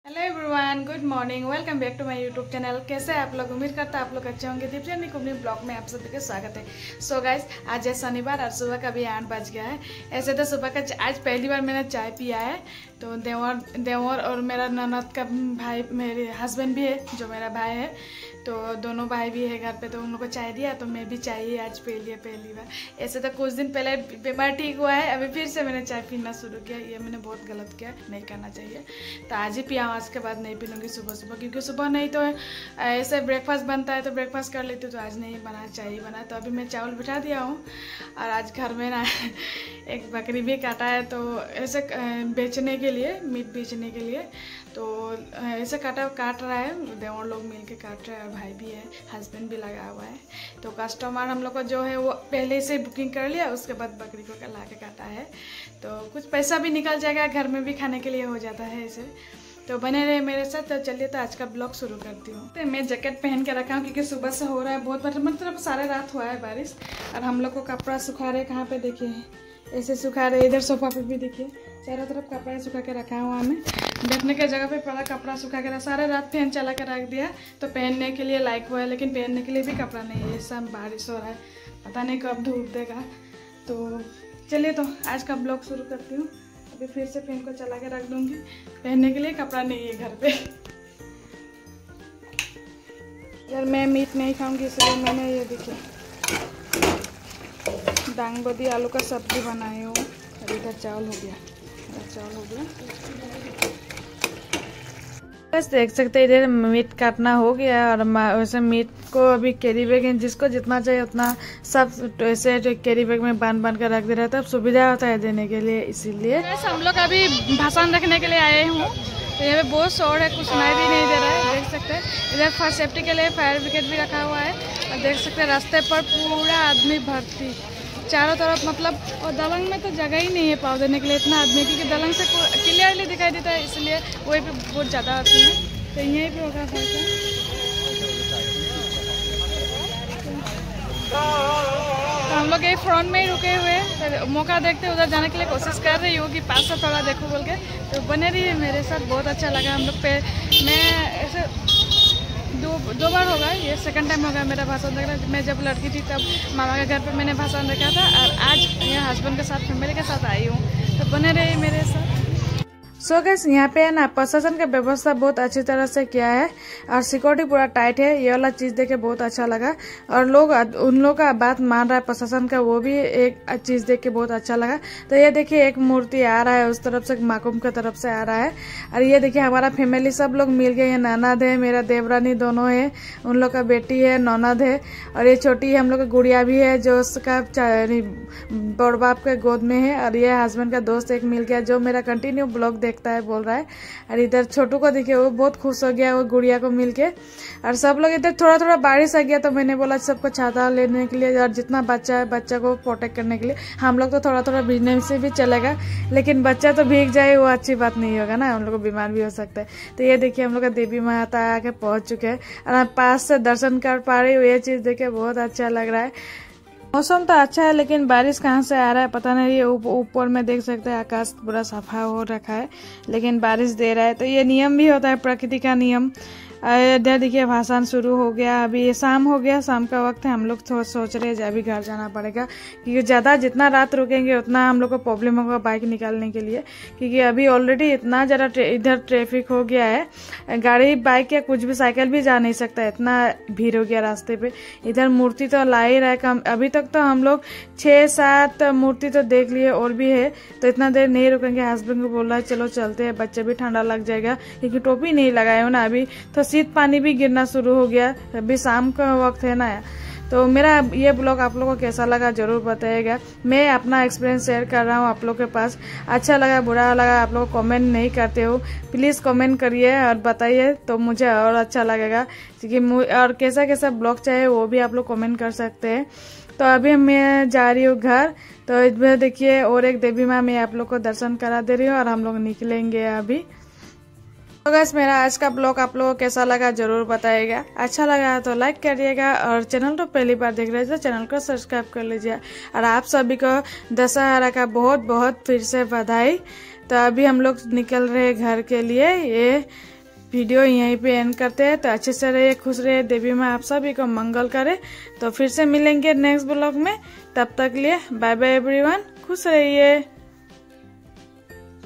Hello everyone, good morning. Welcome back to my YouTube channel. कैसे आप लोग? उम्मीद करता आप लोग अच्छे होंगे। दीप्ति कुमनी ब्लॉग में आप सभी का स्वागत है। सो गाइस, आज है शनिवार और सुबह का भी 8 बज गया है। ऐसे तो सुबह का आज पहली बार मैंने चाय पिया है। तो देवर और मेरा ननद का भाई, मेरे हस्बैंड भी है जो मेरा भाई है, तो दोनों भाई भी है घर पे, तो उन लोगों को चाय दिया, तो मैं भी चाय ही आज पी लिया पहली बार। ऐसे तो कुछ दिन पहले बीमार ठीक हुआ है, अभी फिर से मैंने चाय पीना शुरू किया। ये मैंने बहुत गलत किया, नहीं करना चाहिए। तो आज ही पिया, आज के बाद नहीं पी लूँगी सुबह सुबह, क्योंकि सुबह नहीं तो ऐसे ब्रेकफास्ट बनता है तो ब्रेकफास्ट कर लेती हूँ। तो आज नहीं बना, चाय ही बना। तो अभी मैं चावल बिठा दिया हूँ और आज घर में ना एक बकरी भी काटा है, तो ऐसे बेचने के लिए, मीट बेचने के लिए, तो ऐसे काट रहा है। देवर लोग मिल के काट रहे हैं और भाई भी है, हस्बैंड भी लगा हुआ है। तो कस्टमर हम लोग को जो है वो पहले से बुकिंग कर लिया, उसके बाद बकरी को ला के काटा है। तो कुछ पैसा भी निकल जाएगा, घर में भी खाने के लिए हो जाता है ऐसे। तो बने रहे मेरे साथ। तो चलिए, तो आज का ब्लॉग शुरू करती हूँ। तो मैं जैकेट पहन के रखा हूँ क्योंकि सुबह से हो रहा है बहुत, मतलब सारे रात हुआ है बारिश। और हम लोग को कपड़ा सुखा रहे, कहाँ पे देखिए ऐसे सुखा रहे। इधर सोफा पे भी देखिए, चारों तरफ कपड़ा सुखा के रखा हुआ हमें। बैठने के जगह पे पूरा कपड़ा सुखा के रखा। सारे रात फैन चला के रख दिया, तो पहनने के लिए लायक हुआ है, लेकिन पहनने के लिए भी कपड़ा नहीं है। सब बारिश हो रहा है, पता नहीं कब धूप देगा। तो चलिए, तो आज का ब्लॉग शुरू करती हूँ। अभी फिर से फैन को चला के रख दूँगी, पहनने के लिए कपड़ा नहीं है घर पे। यार मैं मीट नहीं खाऊंगी, इसलिए मैंने ये देखिए डांग बदी आलू का सब्जी बनाई हूँ। और इधर चावल हो गया, बस देख सकते हैं। इधर मीट काटना हो गया और वैसे मीट को अभी कैरी बैग, जिसको जितना चाहिए उतना सब ऐसे कैरी बैग में बांध कर रख दे रहा है, तब सुविधा होता है देने के लिए। इसीलिए हम लोग अभी भाषण रखने के लिए आए हूँ। तो यहाँ पे बहुत शोर है, कुछ सुनाई भी नहीं दे रहा है, देख सकते हैं। इधर फर्स्ट सेफ्टी के लिए फायर ब्रिगेड भी रखा हुआ है। और देख सकते हैं रास्ते पर पूरा आदमी भर्ती, चारों तरफ, मतलब। और दलंग में तो जगह ही नहीं है पाव देने के लिए इतना आदमी, क्योंकि दलंग से क्लियरली दिखाई देता है, इसलिए वहीं पे बहुत ज़्यादा आती है। तो यहीं पे होगा तो हम लोग एक फ्रंट में ही रुके हुए, तो मौका देखते उधर जाने के लिए कोशिश कर रही हूँ कि पास से थोड़ा देखो बोल के। तो बने रही है मेरे साथ, बहुत अच्छा लगा। हम लोग पे मैं ऐसे दो बार होगा, ये सेकंड टाइम होगा मेरा भाषण देखना। मैं जब लड़की थी तब मामा के घर पे मैंने भाषण देखा था, और आज यहाँ हस्बैंड के साथ, फैमिली के साथ आई हूँ। तो बने रही मेरे साथ। सो गाइस, यहाँ पे है ना प्रशासन का व्यवस्था बहुत अच्छी तरह से किया है और सिक्योरिटी पूरा टाइट है। ये वाला चीज देख के बहुत अच्छा लगा। और लोग, उन लोग का बात मान रहा है प्रशासन का, वो भी एक चीज देख के बहुत अच्छा लगा। तो ये देखिए एक मूर्ति आ रहा है, उस तरफ से माकुम की तरफ से आ रहा है। और ये देखिए हमारा फैमिली सब लोग मिल गए। ये ननद है, मेरा देवरानी दोनों है, उन लोग का बेटी है, ननद है, और ये छोटी हम लोग का गुड़िया भी है जो उसका बड़ बाप के गोद में है। और ये हस्बैंड का दोस्त एक मिल गया जो मेरा कंटिन्यू ब्लॉग देखता है, बोल रहा है। और इधर छोटू को देखिए, वो बहुत खुश हो गया वो गुड़िया को मिलके। और सब लोग इधर थोड़ा थोड़ा बारिश आ गया, तो मैंने बोला सबको छाता लेने के लिए, और जितना बच्चा है बच्चा को प्रोटेक्ट करने के लिए। हम लोग तो थोड़ा थोड़ा भीगने से भी चलेगा, लेकिन बच्चा तो भीग जाए वो अच्छी बात नहीं होगा ना, हम लोग को बीमार भी हो सकता है। तो ये देखिए हम लोग का देवी माता आके पहुंच चुके हैं और हम पास से दर्शन कर पा रही हूँ। ये चीज देखे बहुत अच्छा लग रहा है। मौसम तो अच्छा है, लेकिन बारिश कहाँ से आ रहा है पता नहीं। ये ऊपर में देख सकते हैं आकाश पूरा सफा हो रखा है, लेकिन बारिश दे रहा है। तो ये नियम भी होता है, प्रकृति का नियम। इधर देखिए भाषण शुरू हो गया। अभी ये शाम हो गया, शाम का वक्त है। हम लोग थोड़ा सोच रहे हैं अभी घर जाना पड़ेगा, क्योंकि जितना रात रुकेंगे उतना हम लोग को प्रॉब्लम होगा बाइक निकालने के लिए, क्योंकि अभी ऑलरेडी इतना ज़्यादा इधर ट्रैफिक हो गया है। गाड़ी, बाइक या कुछ भी, साइकिल भी जा नहीं सकता, इतना भीड़ हो गया रास्ते पे। इधर मूर्ति तो ला ही रहा है कम, अभी तक तो हम लोग 6-7 मूर्ति तो देख लिए, और भी है। तो इतना देर नहीं रुकेंगे। हस्बैंड को बोल रहा है चलो चलते हैं, बच्चे भी ठंडा लग जाएगा, क्योंकि टोपी नहीं लगाए हो ना। अभी तो शीत पानी भी गिरना शुरू हो गया, अभी शाम का वक्त है ना। तो मेरा ये ब्लॉग आप लोगों को कैसा लगा जरूर बताइएगा। मैं अपना एक्सपीरियंस शेयर कर रहा हूँ आप लोग के पास। अच्छा लगा, बुरा लगा, आप लोग कमेंट नहीं करते हो, प्लीज़ कमेंट करिए और बताइए, तो मुझे और अच्छा लगेगा। क्योंकि और कैसा कैसा ब्लॉग चाहे वो भी आप लोग कमेंट कर सकते हैं। तो अभी मैं जा रही हूँ घर। तो इसमें देखिए और एक देवी माँ मैं आप लोग को दर्शन करा दे रही हूँ, और हम लोग निकलेंगे अभी। तो गाइस, मेरा आज का ब्लॉग आप लोगों को कैसा लगा जरूर बताइएगा। अच्छा लगा तो लाइक करिएगा, और चैनल तो पहली बार देख रहे थे तो चैनल को सब्सक्राइब कर लीजिए। और आप सभी को दशहरा का बहुत बहुत फिर से बधाई। तो अभी हम लोग निकल रहे घर के लिए। ये वीडियो यहीं पे एंड करते हैं। तो अच्छे से रहिए, खुश रहिए, देवी माँ आप सभी को मंगल करे। तो फिर से मिलेंगे नेक्स्ट ब्लॉग में, तब तक लिए बाय बाय एवरीवन, खुश रहिए।